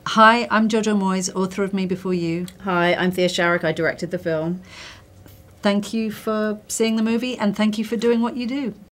Hi, I'm Jojo Moyes, author of Me Before You. Hi, I'm Thea Sharrock. I directed the film. Thank you for seeing the movie and thank you for doing what you do.